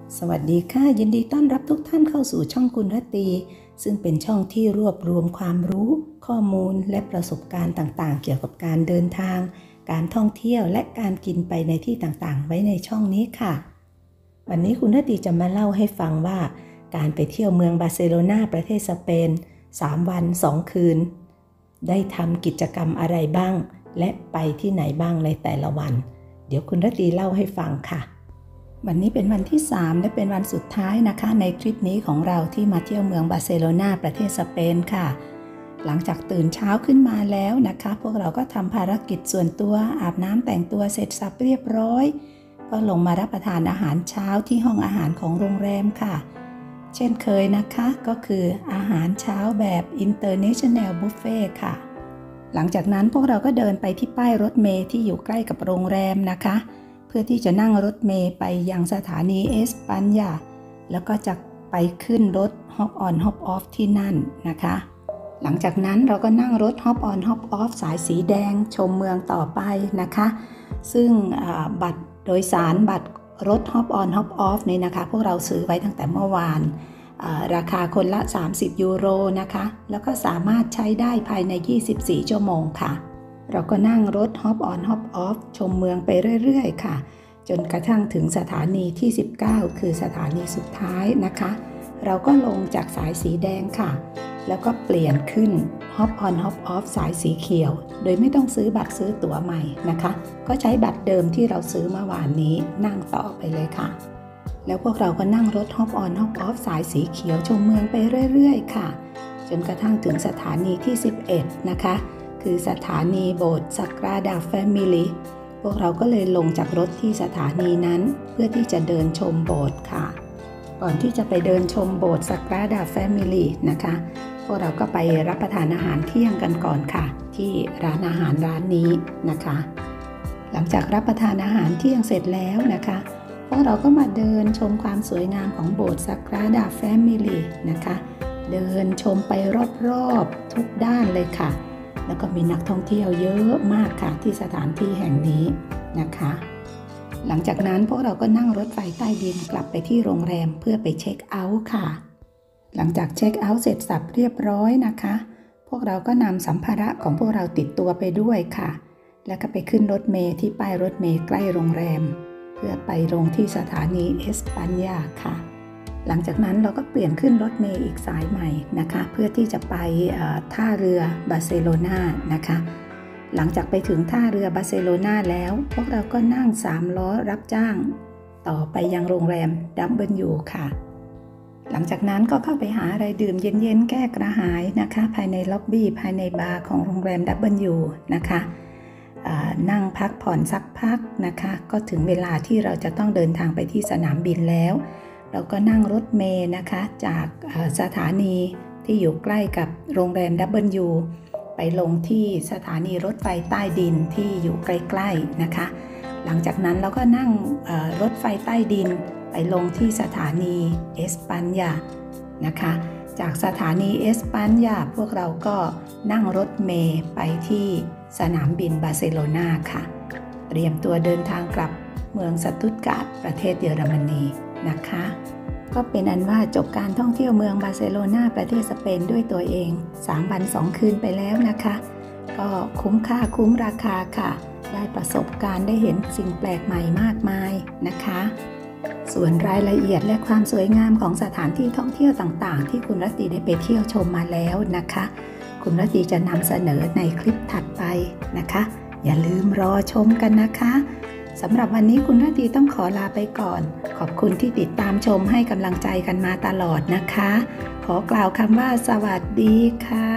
สวัสดีค่ะยินดีต้อนรับทุกท่านเข้าสู่ช่องคุณรตีซึ่งเป็นช่องที่รวบรวมความรู้ข้อมูลและประสบการณ์ต่างๆเกี่ยวกับการเดินทางการท่องเที่ยวและการกินไปในที่ต่างๆไว้ในช่องนี้ค่ะวันนี้คุณรตีจะมาเล่าให้ฟังว่าการไปเที่ยวเมืองบาร์เซโลนาประเทศสเปน3 วัน 2 คืนได้ทำกิจกรรมอะไรบ้างและไปที่ไหนบ้างในแต่ละวันเดี๋ยวคุณรตีเล่าให้ฟังค่ะวันนี้เป็นวันที่3และเป็นวันสุดท้ายนะคะในทริปนี้ของเราที่มาเที่ยวเมืองบาร์เซโลนาประเทศสเปนค่ะหลังจากตื่นเช้าขึ้นมาแล้วนะคะพวกเราก็ทำภารกิจส่วนตัวอาบน้ำแต่งตัวเสร็จสับเรียบร้อยก็ลงมารับประทานอาหารเช้าที่ห้องอาหารของโรงแรมค่ะเช่นเคยนะคะก็คืออาหารเช้าแบบ International Buffet ค่ะหลังจากนั้นพวกเราก็เดินไปที่ป้ายรถเมล์ที่อยู่ใกล้กับโรงแรมนะคะเพื่อที่จะนั่งรถเมล์ไปยังสถานีเอสปัญญาแล้วก็จะไปขึ้นรถ Hop on Hop off ที่นั่นนะคะหลังจากนั้นเราก็นั่งรถ Hop on Hop off สายสีแดงชมเมืองต่อไปนะคะซึ่งบัตรโดยสารบัตรรถ Hop on Hop off นี่นะคะพวกเราซื้อไว้ตั้งแต่เมื่อวานราคาคนละ30 ยูโรนะคะแล้วก็สามารถใช้ได้ภายใน24 ชั่วโมงค่ะเราก็นั่งรถ Hop on Hop off ชมเมืองไปเรื่อยๆค่ะจนกระทั่งถึงสถานีที่19คือสถานีสุดท้ายนะคะเราก็ลงจากสายสีแดงค่ะแล้วก็เปลี่ยนขึ้น Hop on Hop off สายสีเขียวโดยไม่ต้องซื้อบัตรซื้อตั๋วใหม่นะคะก็ใช้บัตรเดิมที่เราซื้อเมื่อวานนี้นั่งต่อไปเลยค่ะแล้วพวกเราก็นั่งรถ Hop on Hop off สายสีเขียวชมเมืองไปเรื่อยๆค่ะจนกระทั่งถึงสถานีที่11นะคะคือสถานีโบสถ์ Sagrada Family พวกเราก็เลยลงจากรถที่สถานีนั้นเพื่อที่จะเดินชมโบสถ์ค่ะก่อนที่จะไปเดินชมโบสถ์ Sagrada Family นะคะพวกเราก็ไปรับประทานอาหารเที่ยงกันก่อนค่ะที่ร้านอาหารร้านนี้นะคะหลังจากรับประทานอาหารเที่ยงเสร็จแล้วนะคะพวกเราก็มาเดินชมความสวยงามของโบสถ์ Sagrada Family นะคะเดินชมไปรอบๆทุกด้านเลยค่ะแล้วก็มีนักท่องเที่ยวเยอะมากค่ะที่สถานที่แห่งนี้นะคะหลังจากนั้นพวกเราก็นั่งรถไฟใต้ดินกลับไปที่โรงแรมเพื่อไปเช็คเอาท์ค่ะหลังจากเช็คเอาท์เสร็จสับเรียบร้อยนะคะพวกเราก็นำสัมภาระของพวกเราติดตัวไปด้วยค่ะแล้วก็ไปขึ้นรถเมล์ที่ป้ายรถเมล์ใกล้โรงแรมเพื่อไปลงที่สถานีเอสปัญญาค่ะหลังจากนั้นเราก็เปลี่ยนขึ้นรถเมล์อีกสายใหม่นะคะเพื่อที่จะไปท่าเรือบาร์เซโลนานะคะหลังจากไปถึงท่าเรือบาร์เซโลนาแล้วพวกเราก็นั่ง3 ล้อรับจ้างต่อไปยังโรงแรม W ค่ะหลังจากนั้นก็เข้าไปหาอะไรดื่มเย็นๆแก้กระหายนะคะภายในล็อบบี้ภายในบาร์ของโรงแรม W นะคะนั่งพักผ่อนสักพักนะคะก็ถึงเวลาที่เราจะต้องเดินทางไปที่สนามบินแล้วเราก็นั่งรถเมล์นะคะจากสถานีที่อยู่ใกล้กับโรงแรม W ไปลงที่สถานีรถไฟใต้ดินที่อยู่ใกล้ๆนะคะหลังจากนั้นเราก็นั่งรถไฟใต้ดินไปลงที่สถานีเอสปัญญานะคะจากสถานีเอสปัญญาพวกเราก็นั่งรถเมล์ไปที่สนามบินบาร์เซโลนาค่ะเตรียมตัวเดินทางกลับเมืองสตุตการ์ดประเทศเยอรมนีนะคะก็เป็นอันว่าจบการท่องเที่ยวเมืองบาร์เซโลนาประเทศสเปนด้วยตัวเอง3 วัน 2 คืนไปแล้วนะคะก็คุ้มค่าคุ้มราคาค่ะได้ประสบการณ์ได้เห็นสิ่งแปลกใหม่มากมายนะคะส่วนรายละเอียดและความสวยงามของสถานที่ท่องเที่ยวต่างๆที่คุณรตีได้ไปเที่ยวชมมาแล้วนะคะคุณรตีจะนำเสนอในคลิปถัดไปนะคะอย่าลืมรอชมกันนะคะสำหรับวันนี้คุณรตีต้องขอลาไปก่อนขอบคุณที่ติดตามชมให้กำลังใจกันมาตลอดนะคะขอกล่าวคำว่าสวัสดีค่ะ